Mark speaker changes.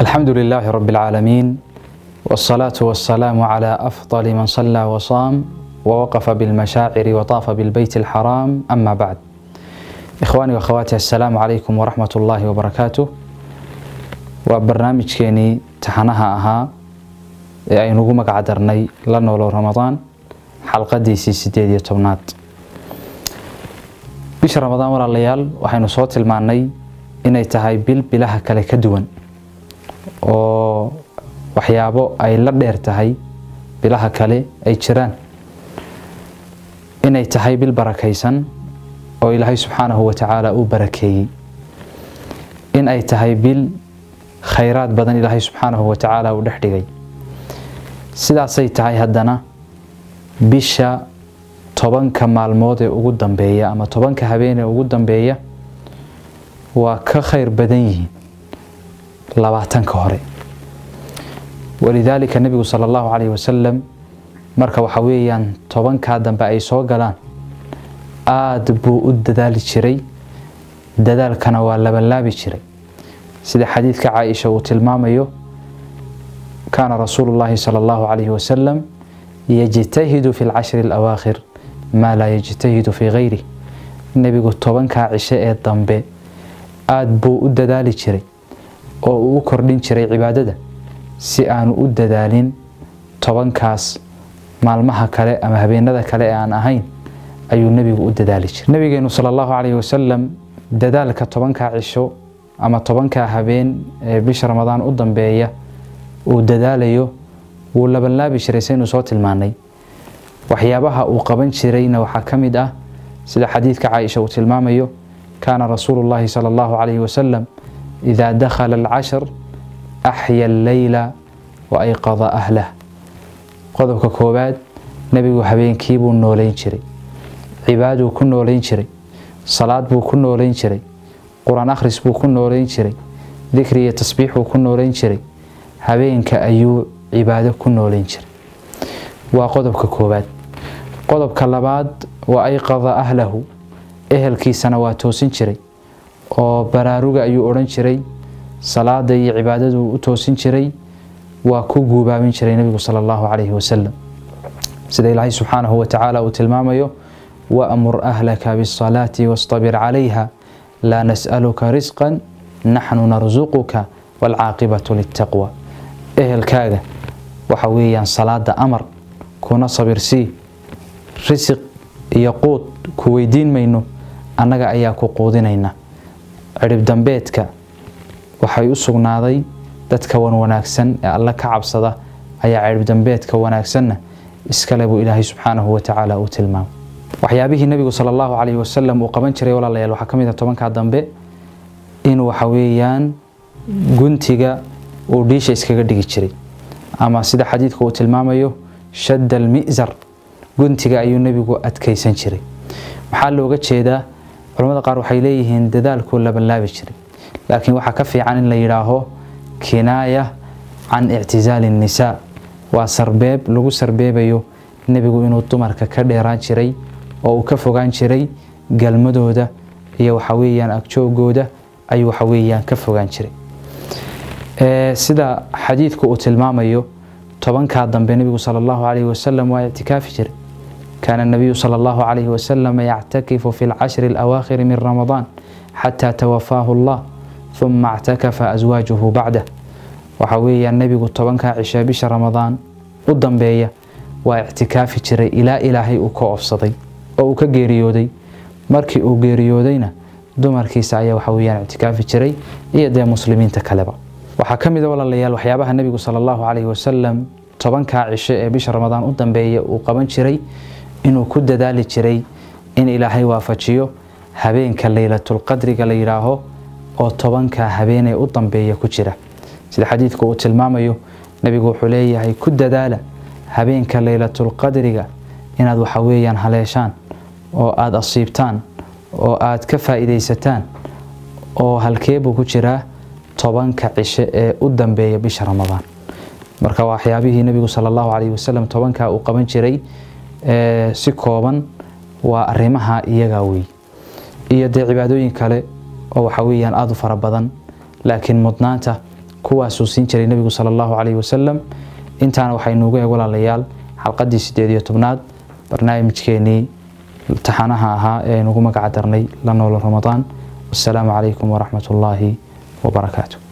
Speaker 1: الحمد لله رب العالمين والصلاة والسلام على أفضل من صلى وصام ووقف بالمشاعر وطاف بالبيت الحرام. أما بعد، إخواني وأخواتي، السلام عليكم ورحمة الله وبركاته. وبرنامج كيني تحنها أي نقوم قعدرني لنولو رمضان حلقة دي سيدي تبنات بش رمضان ولا الليال وحين صوت المعني إني تهاي بلها كلا كدون oo waxyaabo ay la dheer tahay bilaha kale ay jiraan inay tahay bil barakaysan oo Ilaahay subhanahu wa ta'ala uu barakeeyay, in ay tahay bil khayraad badan Ilaahay subhanahu wa ta'ala uu dhexdhigay. sidaasay tahay haddana bisha 10 maalmood ee ugu dambeeya ama 10 habeen ee ugu dambeeya waa ka khayr badan yihiin 20 hore. ولذلك النبي صلى الله عليه وسلم marka waxa weeyaan 10 dambe ay soo galaan aad buu u dadaali jiray, dadaalkana waa labalaabi jiray, sida xadiidka Aisha uu tilmaamayo كان رسول الله صلى الله عليه وسلم يجتهد في العشر الأواخر ما لا يجتهد في غيره. النبي 10 cisho ee dambe aad buu u dadaali jiray oo uu kordhin jiray cibaadada si aanu u dadaalin 10kaas maalmaha kale ama habeenada kale ee aan ahayn ayuu nabigu u dadaali jiray. nabigeenu sallallahu alayhi wasallam dadaalka 10ka cisho ama 10ka habeen ee bisha Ramadaan u dambeeya uu dadaalayo uu labanlaabi jiray saynu soo tilmaanay. waxyaabaha uu qaban jirayna waxa kamid ah sida xadiidka Aisha uu tilmaamayo كان رسول الله صلى الله عليه وسلم إذا دخل العشر أحيا الليل وأيقظ أهله. قدوك كوباد نبي وحبين كيبو نولين شري، عبادو كن نولين شري، صلاة بو كن نولين شري، قرآن أخرس بو كن نولين شري، ذكري تسبيح بو كن نولين شري، حبين كأيو عبادو كن نولين شري. وقدوك كوباد قدوك اللباد وأيقظ أهله، ehelkii waa toosin jiray oo baraaruga ayuu oran jiray, salaada iyo cibaadadu u toosin jiray, waa ku guubaabin jiray nabigu sallallahu alayhi wasallam sida Ilaahay subhanahu wa ta'ala uu tilmaamayo wa'mur ahlaka bis-salati wastabir 'alayha la nas'aluka rizqan nahnu narzuquka wal 'aqibatu lit-taqwa. ehelkaaga waxa weeyaan salaada amar kuna sabirsi, rizq iyo quud ku weydiin mayno, annaga ayaa ku quudinayna. cirib dambeedka waxay u sugnaaday dadka wanaagsan ee Allah ka cabsada ayaa cirib dambeedka wanaagsanna iska leh buu Ilaahay subhanahu wa ta'ala uu tilmaamay. waxyaabihii nabigu sallallahu alayhi wasallam uu qaban jiray walaalayaal waxa kamid ah 10ka dambe in waxa weeyaan guntiga uu dhiisha iskaga dhigi jiray, ama sida xadiidku uu tilmaamayo shadda al-mi'zar, guntiga ayuu nabigu adkaysan jiray. maxaa looga jeedaa? culimada qaar waxay leeyihiin dadaalku labanlaabi jiray, laakiin waxa ka fiican in la yiraaho kinaaya can i'tizaal an-nisaa, waa sarbeeb lagu sarbeebayo nabigu inuu dumarka ka dheeraan jiray oo uu ka fogaan jiray galmadooda iyo waxa weeyaan agjoogooda ayuu waxa weeyaan ka fogaan jiray. sida xadiidku uu tilmaamayo 10ka dambe nabigu sallallahu alayhi wasallam waa i'tikaafi jiray. كان النبي صلى الله عليه وسلم يعتكف في العشر الأواخر من رمضان حتى توفاه الله ثم اعتكف أزواجه بعده. وحوي النبي 10 عشاء بش رمضان قدام بيا واعتكاف جري إلى إلهي أكوفصدي أو كجيريودي مركي أو جيريودينا دمركي سعيا وحويان اعتكاف جري يدا مسلمين تكلبا. وحكم ذا ولا الليال وحيابها النبي صلى الله عليه وسلم 10 عشاء بش رمضان قدام بيا وقبن جري inuu ku dadaali jiray in Ilaahay waafajiyo habeenka laylatul qadriga la yiraaho oo 10ka habeenay u dambeeya ku jira. sida xadiidku uu tilmaamayo nabigu wuxuu leeyahay ku dadaala habeenka laylatul qadriga inaad waxa weeyaan haleeshaan oo aad asiibtaan oo aad ka faa'iideysataan, oo halkeebu ku jira 10ka cisho ee u dambeeya bisha Ramadaan. marka waxyaabihii nabigu sallallahu alayhi wasallam 10ka uu qaban jiray si kooban waa arrimaha iyaga weey iyo cibaadooyin kale oo waxa weeyaan aad u fara badan, laakiin mudnaanta kuwaasuu siin jiray nebigu sala allahu calayhi wasalam. intaana waxay noogu eeg walaalayaal xalqadii 18aad barnaamijkeenii taxanaha ahaa ee nagu magac darnay la nool Ramadaan. والسلام عليكم ورحمة الله وبركاته.